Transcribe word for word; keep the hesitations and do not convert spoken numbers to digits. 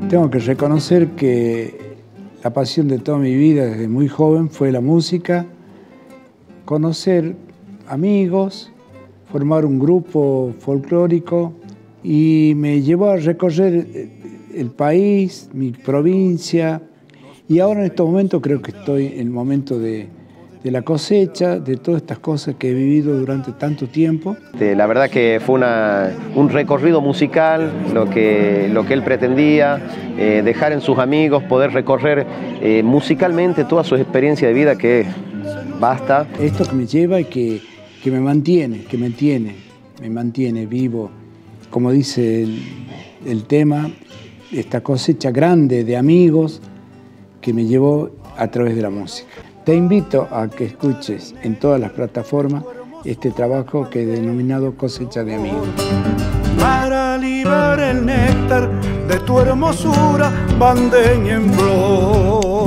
Tengo que reconocer que la pasión de toda mi vida desde muy joven fue la música, conocer amigos, formar un grupo folclórico y me llevó a recorrer el país, mi provincia, y ahora en estos momentos creo que estoy en el momento de, de la cosecha, de todas estas cosas que he vivido durante tanto tiempo. La verdad que fue una, un recorrido musical, lo que, lo que él pretendía, eh, dejar en sus amigos, poder recorrer eh, musicalmente toda su experiencia de vida, que basta. Esto que me lleva y que, que me mantiene, que me tiene, me mantiene vivo, como dice el, el tema, esta cosecha grande de amigos que me llevó a través de la música. Te invito a que escuches en todas las plataformas este trabajo que he denominado Cosecha de Amigos. Para liberar el néctar de tu hermosura, bandeña en flor.